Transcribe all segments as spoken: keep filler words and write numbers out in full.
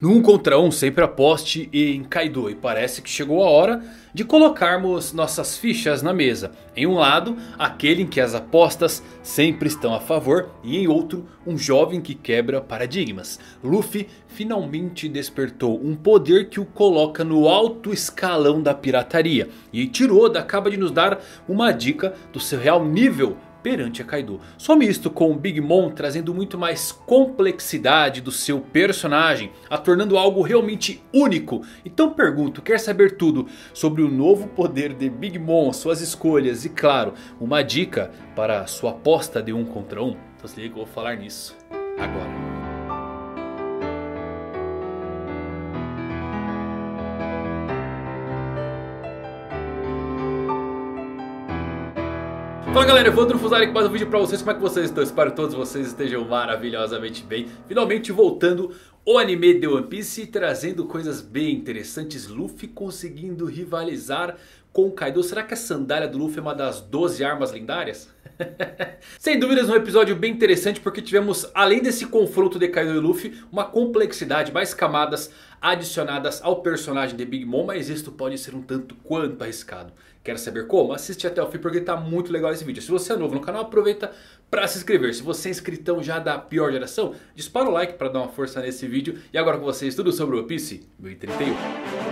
No um contra um sempre aposte em Kaido e parece que chegou a hora de colocarmos nossas fichas na mesa. Em um lado, aquele em que as apostas sempre estão a favor e em outro, um jovem que quebra paradigmas. Luffy finalmente despertou um poder que o coloca no alto escalão da pirataria. E Ichiroda acaba de nos dar uma dica do seu real nível perante a Kaido. Some isto com o Big Mom trazendo muito mais complexidade do seu personagem, a tornando algo realmente único. Então pergunto, quer saber tudo sobre o novo poder de Big Mom, suas escolhas e claro, uma dica para sua aposta de um contra um? Então se liga que eu vou falar nisso agora. Fala galera, eu vou fazer aqui mais um vídeo pra vocês. Como é que vocês estão? Espero que todos vocês estejam maravilhosamente bem. Finalmente voltando o anime de One Piece, trazendo coisas bem interessantes. Luffy conseguindo rivalizar com Kaido. Será que a sandália do Luffy é uma das doze armas lendárias? Sem dúvidas um episódio bem interessante, porque tivemos, além desse confronto de Kaido e Luffy, uma complexidade, mais camadas adicionadas ao personagem de Big Mom. Mas isto pode ser um tanto quanto arriscado. Quer saber como? Assiste até o fim porque tá muito legal esse vídeo. Se você é novo no canal, aproveita para se inscrever. Se você é inscritão já da pior geração, dispara o like para dar uma força nesse vídeo. E agora com vocês tudo sobre One Piece mil e trinta e um.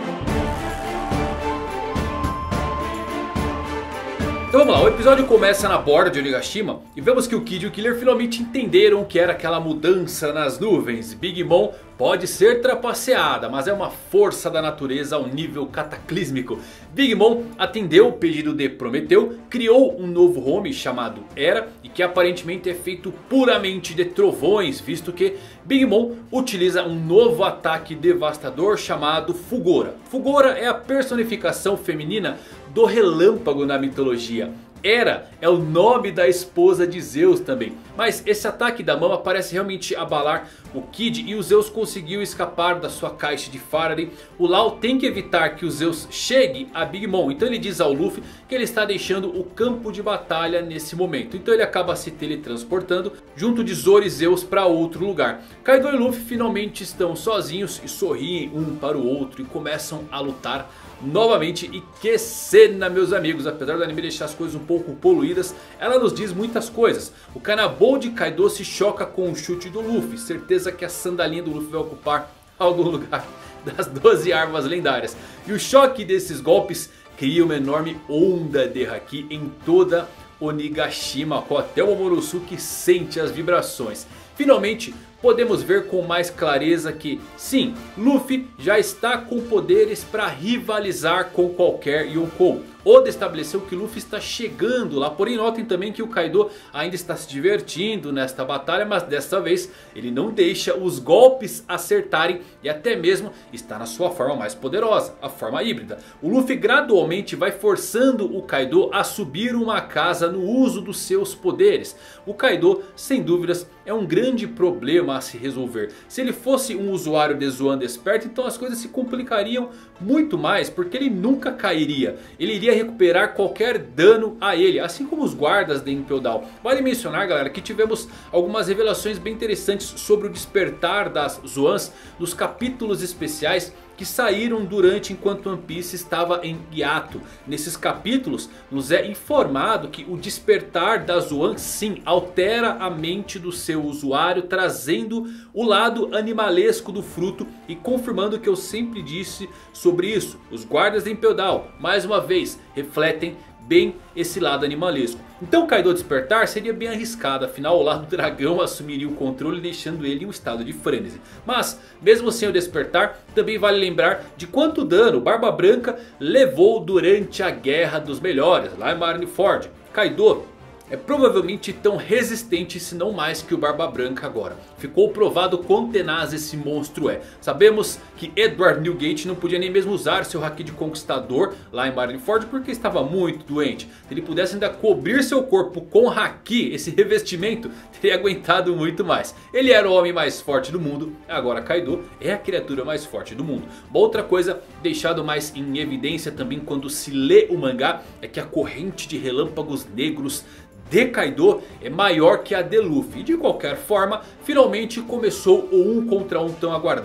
Então vamos lá, o episódio começa na borda de Onigashima e vemos que o Kid e o Killer finalmente entenderam o que era aquela mudança nas nuvens. Big Mom pode ser trapaceada, mas é uma força da natureza ao nível cataclísmico. Big Mom atendeu o pedido de Prometeu, criou um novo home chamado Era e que aparentemente é feito puramente de trovões, visto que Big Mom utiliza um novo ataque devastador chamado Fulgora. Fulgora é a personificação feminina do relâmpago na mitologia. Era é o nome da esposa de Zeus também. Mas esse ataque da mama parece realmente abalar o Kid e o Zeus conseguiu escapar da sua caixa de Faraday. O Law tem que evitar que o Zeus chegue a Big Mom. Então ele diz ao Luffy que ele está deixando o campo de batalha nesse momento. Então ele acaba se teletransportando junto de Zoro e Zeus para outro lugar. Kaido e Luffy finalmente estão sozinhos e sorriem um para o outro e começam a lutar novamente. E que cena, meus amigos. Apesar do anime deixar as coisas um pouco poluídas, ela nos diz muitas coisas. O Kanabou de Kaido se choca com o chute do Luffy. Certeza que a sandalinha do Luffy vai ocupar algum lugar das doze armas lendárias. E o choque desses golpes cria uma enorme onda de Haki em toda Onigashima, com até o Momonosuke sente as vibrações. Finalmente podemos ver com mais clareza que sim, Luffy já está com poderes para rivalizar com qualquer Yonkou. Oda estabeleceu que Luffy está chegando lá, porém notem também que o Kaido ainda está se divertindo nesta batalha, mas desta vez ele não deixa os golpes acertarem e até mesmo está na sua forma mais poderosa, a forma híbrida. O Luffy gradualmente vai forçando o Kaido a subir uma casa no uso dos seus poderes. O Kaido, sem dúvidas, é um grande problema a se resolver. Se ele fosse um usuário de Zoan desperto, então as coisas se complicariam muito mais, porque ele nunca cairia. Ele iria recuperar qualquer dano a ele, assim como os guardas de Impel Down. Vale mencionar, galera, que tivemos algumas revelações bem interessantes sobre o despertar das Zoans nos capítulos especiais que saíram durante enquanto One Piece estava em hiato. Nesses capítulos nos é informado que o despertar da Zoan sim altera a mente do seu usuário, trazendo o lado animalesco do fruto e confirmando o que eu sempre disse sobre isso. Os guardas de Impel Down, mais uma vez, refletem bem esse lado animalesco. Então Kaido despertar seria bem arriscado, afinal o lado dragão assumiria o controle, deixando ele em um estado de frenesi. Mas mesmo sem o despertar, também vale lembrar de quanto dano Barba Branca levou durante a Guerra dos Melhores lá em Marineford. Kaido é provavelmente tão resistente, se não mais, que o Barba Branca agora. Ficou provado quão tenaz esse monstro é. Sabemos que Edward Newgate não podia nem mesmo usar seu Haki de Conquistador lá em Marineford porque estava muito doente. Se ele pudesse ainda cobrir seu corpo com Haki, esse revestimento, teria aguentado muito mais. Ele era o homem mais forte do mundo, agora Kaido é a criatura mais forte do mundo. Uma outra coisa deixado mais em evidência também quando se lê o mangá é que a corrente de relâmpagos negros de Kaido é maior que a de Luffy. E de qualquer forma, finalmente começou o um contra um tão aguardado.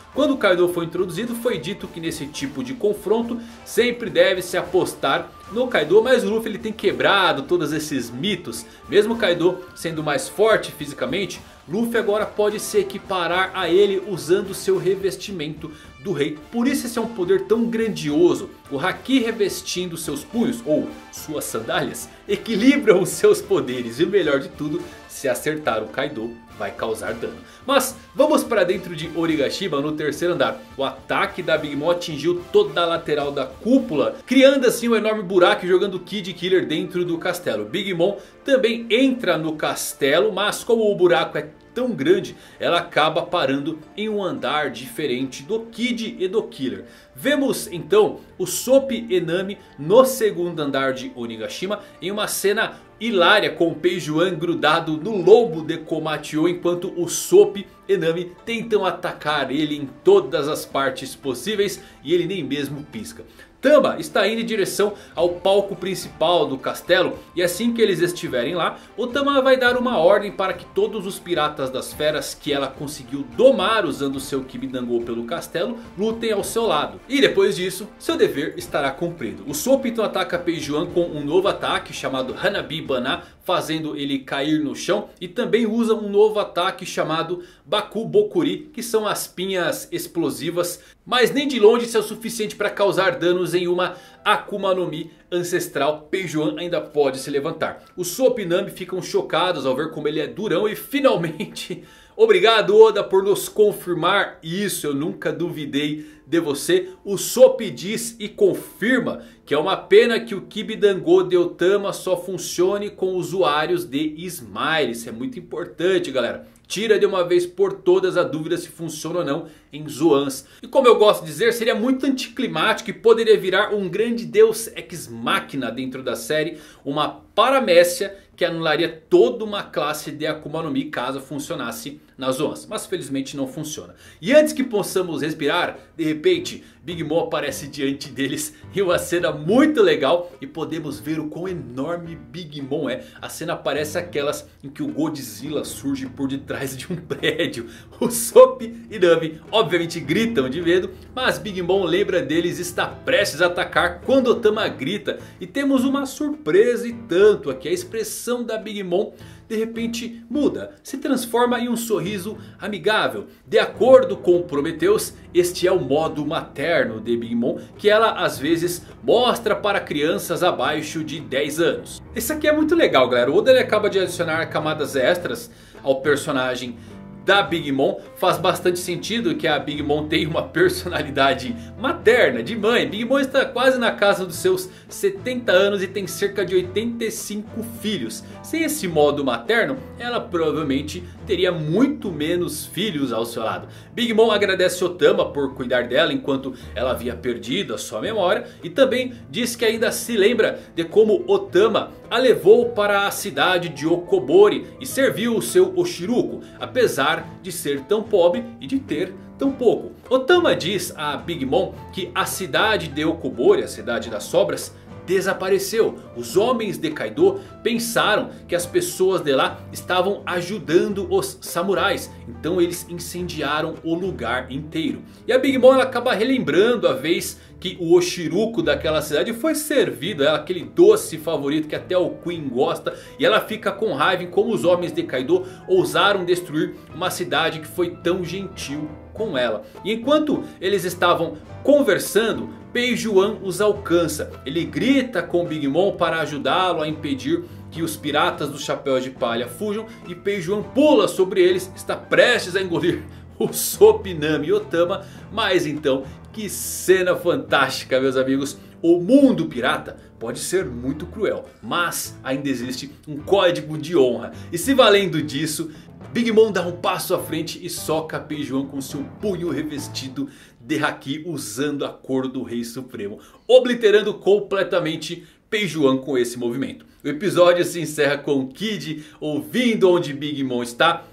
Quando o Kaido foi introduzido, foi dito que nesse tipo de confronto sempre deve se apostar no Kaido, mas o Luffy ele tem quebrado todos esses mitos. Mesmo o Kaido sendo mais forte fisicamente, Luffy agora pode se equiparar a ele usando seu revestimento do rei. Por isso esse é um poder tão grandioso. O Haki revestindo seus punhos, ou suas sandálias, equilibram os seus poderes. E o melhor de tudo, se acertar o Kaido, vai causar dano. Mas vamos para dentro de Onigashima no terceiro andar. O ataque da Big Mom atingiu toda a lateral da cúpula, criando assim um enorme buraco e jogando o Kid Killer dentro do castelo. Big Mom também entra no castelo, mas como o buraco é tão grande, ela acaba parando em um andar diferente do Kid e do Killer. Vemos então o Soap e Nami no segundo andar de Onigashima em uma cena hilária com o Peijuan grudado no lombo de Komatsu, enquanto o Soap e Nami tentam atacar ele em todas as partes possíveis e ele nem mesmo pisca. Tama está indo em direção ao palco principal do castelo. E assim que eles estiverem lá, o Tama vai dar uma ordem para que todos os piratas das feras que ela conseguiu domar usando seu Kibidango pelo castelo, lutem ao seu lado. E depois disso, seu dever estará cumprido. O Soap então ataca Peijuan com um novo ataque chamado Hanabi Bana, fazendo ele cair no chão. E também usa um novo ataque chamado Baku Bokuri, que são as pinhas explosivas. Mas nem de longe isso é o suficiente para causar danos em uma Akuma no Mi ancestral. Peijuan ainda pode se levantar. O Soap e Nami ficam chocados ao ver como ele é durão e finalmente... Obrigado Oda por nos confirmar isso, eu nunca duvidei de você. O Soap diz e confirma que é uma pena que o Kibidango de Otama só funcione com usuários de Smile. Isso é muito importante, galera. Tira de uma vez por todas a dúvida se funciona ou não em Zoans. E como eu gosto de dizer, seria muito anticlimático e poderia virar um grande deus ex machina dentro da série. Uma paramécia que anularia toda uma classe de Akuma no Mi caso funcionasse nas Zoans. Mas felizmente não funciona. E antes que possamos respirar, de repente Big Mom aparece diante deles em uma cena muito legal. E podemos ver o quão enorme Big Mom é. A cena parece aquelas em que o Godzilla surge por detrás de um prédio. O Soap e Nami obviamente gritam de medo, mas Big Mom lembra deles e está prestes a atacar quando Otama grita. E temos uma surpresa e tanto aqui. A expressão da Big Mom de repente muda, se transforma em um sorriso amigável. De acordo com Prometheus, este é o modo materno de Big Mom, que ela às vezes mostra para crianças abaixo de dez anos. Isso aqui é muito legal, galera. O Oda ele acaba de adicionar camadas extras ao personagem da Big Mom. Faz bastante sentido que a Big Mom tem uma personalidade materna, de mãe. Big Mom está quase na casa dos seus setenta anos e tem cerca de oitenta e cinco filhos. Sem esse modo materno, ela provavelmente teria muito menos filhos ao seu lado. Big Mom agradece Otama por cuidar dela enquanto ela havia perdido a sua memória. E também diz que ainda se lembra de como Otama a levou para a cidade de Okobori e serviu o seu Oshiruko, apesar de ser tão pobre e de ter tão pouco. Otama diz a Big Mom que a cidade de Okobori, a cidade das sobras, desapareceu. Os homens de Kaido pensaram que as pessoas de lá estavam ajudando os samurais. Então eles incendiaram o lugar inteiro. E a Big Mom ela acaba relembrando a vez que o Oshiruko daquela cidade foi servido a ela, aquele doce favorito que até o Queen gosta. E ela fica com raiva em como os homens de Kaido ousaram destruir uma cidade que foi tão gentil com ela. E enquanto eles estavam conversando, Peijuan os alcança. Ele grita com Big Mom para ajudá-lo a impedir que os piratas do Chapéu de Palha fujam. E Peijuan pula sobre eles, está prestes a engolir o Soap, Nami e Otama. Mas então, que cena fantástica, meus amigos. O mundo pirata pode ser muito cruel, mas ainda existe um código de honra. E se valendo disso, Big Mom dá um passo à frente e soca Peijuan com seu punho revestido de Haki, usando a cor do Rei Supremo, obliterando completamente Peijuan com esse movimento. O episódio se encerra com Kid ouvindo onde Big Mom está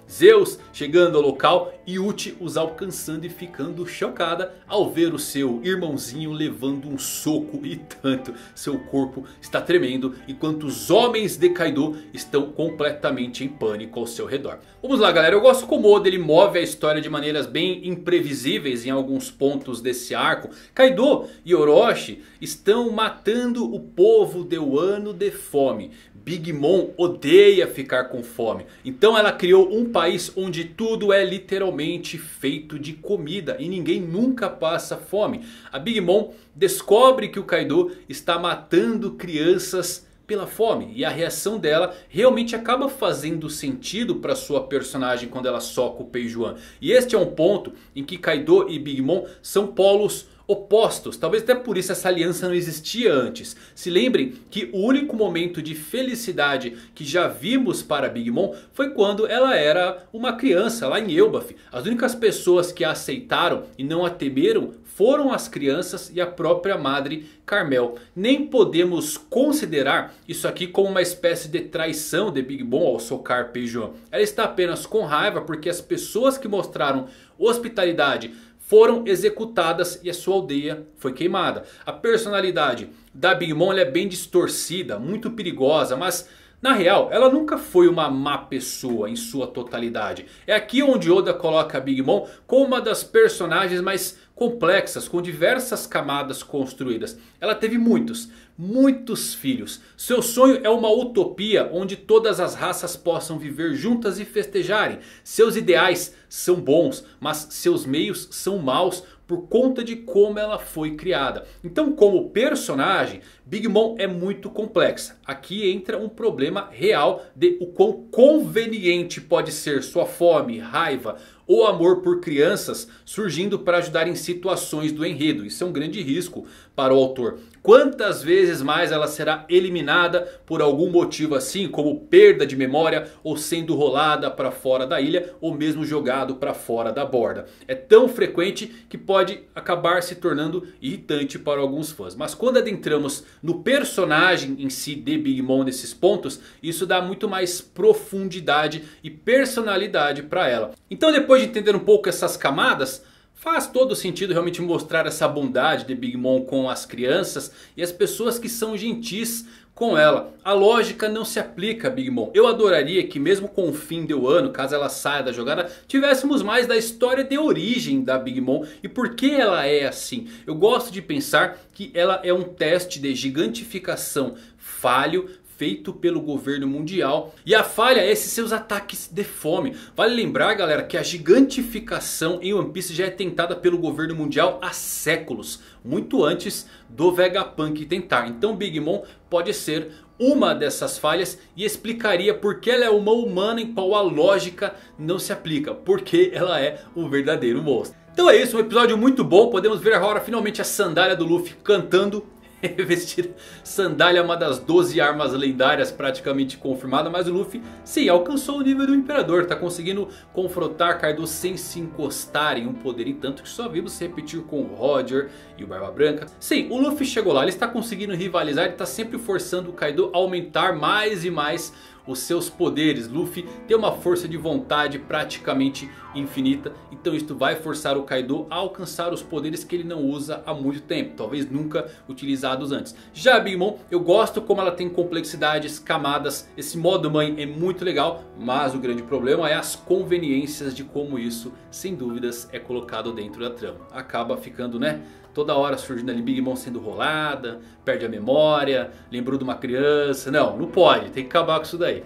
Zeus chegando ao local e Uchi os alcançando e ficando chocada ao ver o seu irmãozinho levando um soco e tanto. Seu corpo está tremendo enquanto os homens de Kaido estão completamente em pânico ao seu redor. Vamos lá galera, eu gosto como Oda ele move a história de maneiras bem imprevisíveis em alguns pontos desse arco. Kaido e Orochi estão matando o povo de Wano de fome. Big Mom odeia ficar com fome. Então ela criou um país onde tudo é literalmente feito de comida. E ninguém nunca passa fome. A Big Mom descobre que o Kaido está matando crianças pela fome. E a reação dela realmente acaba fazendo sentido para sua personagem quando ela soca o Peijuan. E este é um ponto em que Kaido e Big Mom são polos opostos. Talvez até por isso essa aliança não existia antes. Se lembrem que o único momento de felicidade que já vimos para Big Mom foi quando ela era uma criança lá em Elbaf. As únicas pessoas que a aceitaram e não a temeram foram as crianças e a própria madre Carmel. Nem podemos considerar isso aqui como uma espécie de traição de Big Mom ao socar Peijuan. Ela está apenas com raiva porque as pessoas que mostraram hospitalidade foram executadas e a sua aldeia foi queimada. A personalidade da Big Mom é bem distorcida, muito perigosa, mas na real ela nunca foi uma má pessoa em sua totalidade. É aqui onde Oda coloca a Big Mom como uma das personagens mais complexas, com diversas camadas construídas. Ela teve muitos, muitos filhos. Seu sonho é uma utopia onde todas as raças possam viver juntas e festejarem. Seus ideais são bons, mas seus meios são maus por conta de como ela foi criada. Então, como personagem, Big Mom é muito complexa. Aqui entra um problema real de o quão conveniente pode ser sua fome, raiva ou amor por crianças surgindo para ajudar em situações do enredo. Isso é um grande risco para o autor. Quantas vezes mais ela será eliminada por algum motivo assim, como perda de memória ou sendo rolada para fora da ilha ou mesmo jogado para fora da borda. É tão frequente que pode acabar se tornando irritante para alguns fãs. Mas quando adentramos no personagem em si de Big Mom nesses pontos, isso dá muito mais profundidade e personalidade para ela. Então depois de entender um pouco essas camadas, faz todo sentido realmente mostrar essa bondade de Big Mom com as crianças e as pessoas que são gentis com ela. A lógica não se aplica a Big Mom. Eu adoraria que mesmo com o fim de Wano, caso ela saia da jogada, tivéssemos mais da história de origem da Big Mom e por que ela é assim. Eu gosto de pensar que ela é um teste de gigantificação falho feito pelo governo mundial. E a falha é esses seus ataques de fome. Vale lembrar galera que a gigantificação em One Piece já é tentada pelo governo mundial há séculos. Muito antes do Vegapunk tentar. Então Big Mom pode ser uma dessas falhas e explicaria por que ela é uma humana em qual a lógica não se aplica. Porque ela é um verdadeiro monstro. Então é isso, um episódio muito bom. Podemos ver agora finalmente a sandália do Luffy cantando. Revestir sandália é uma das doze armas lendárias praticamente confirmada. Mas o Luffy sim alcançou o nível do Imperador. Está conseguindo confrontar Kaido sem se encostar em um poder. Tanto que só vimos se repetir com o Roger e o Barba Branca. Sim, o Luffy chegou lá. Ele está conseguindo rivalizar. Ele está sempre forçando o Kaido a aumentar mais e mais os seus poderes. Luffy tem uma força de vontade praticamente infinita. Então isto vai forçar o Kaido a alcançar os poderes que ele não usa há muito tempo. Talvez nunca utilizados antes. Já a Big Mom, eu gosto como ela tem complexidades, camadas. Esse modo mãe é muito legal. Mas o grande problema é as conveniências de como isso, sem dúvidas, é colocado dentro da trama. Acaba ficando, né? Toda hora surgindo ali Big Mom sendo rolada, perde a memória, lembrou de uma criança. Não, não pode, tem que acabar com isso daí.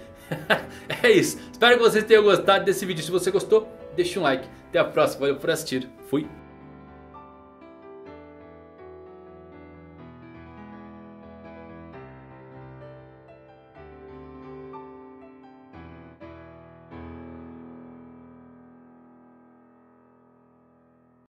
É isso, espero que vocês tenham gostado desse vídeo. Se você gostou, deixa um like. Até a próxima, valeu por assistir, fui!